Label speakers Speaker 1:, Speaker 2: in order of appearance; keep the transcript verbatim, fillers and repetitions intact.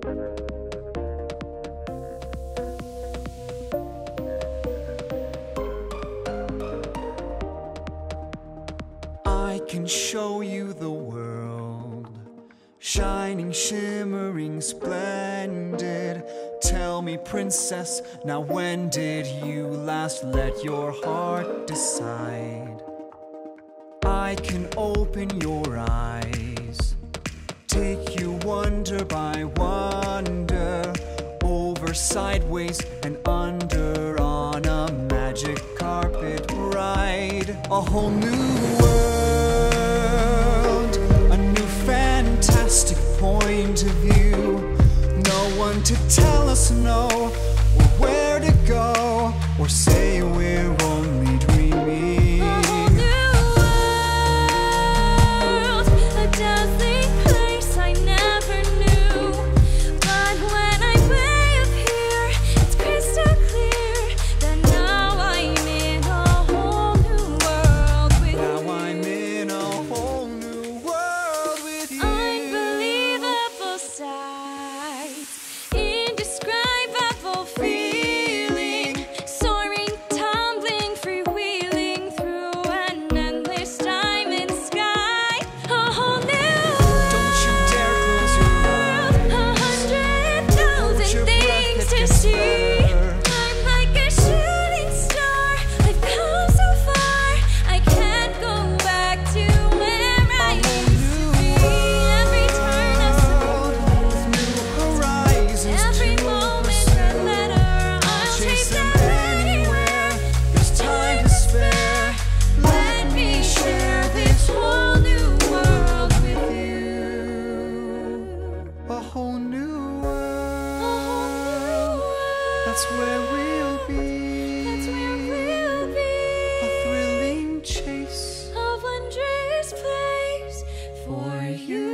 Speaker 1: I can show you the world, shining, shimmering, splendid. Tell me, princess, now when did you last let your heart decide? I can open your eyes, take you wonder by wonder, over, sideways, and under on a magic carpet ride. A whole new world, a new fantastic point of view. No one to tell us no, or where to go, or say we're only dreaming.
Speaker 2: A whole new world, a dazzling place I never knew. But when I'm way up here, it's crystal clear that now I'm in a whole new world with
Speaker 1: Now
Speaker 2: you.
Speaker 1: I'm in a whole new world with you.
Speaker 2: Unbelievable sights, indescribable feeling, soaring, tumbling, freewheeling through an endless diamond sky. A whole new world.
Speaker 1: Don't you dare close your eyes.
Speaker 2: A hundred
Speaker 1: Hold
Speaker 2: thousand
Speaker 1: your breath,
Speaker 2: things
Speaker 1: it
Speaker 2: to
Speaker 1: gets
Speaker 2: see.
Speaker 1: better.
Speaker 2: I'm like a shooting star. I've come so far. I can't go back to where I used to be. Every turn I
Speaker 1: With new horizons
Speaker 2: every
Speaker 1: to
Speaker 2: moment,
Speaker 1: pursue.
Speaker 2: red letter, I'll
Speaker 1: Chase
Speaker 2: chase
Speaker 1: them
Speaker 2: them
Speaker 1: anywhere. There's time to spare.
Speaker 2: Let me share this whole new world with you.
Speaker 1: A whole new
Speaker 2: A
Speaker 1: world.
Speaker 2: whole new world.
Speaker 1: That's where we'll be.
Speaker 2: That's where we'll be.
Speaker 1: A thrilling chase
Speaker 2: A wondrous place for you.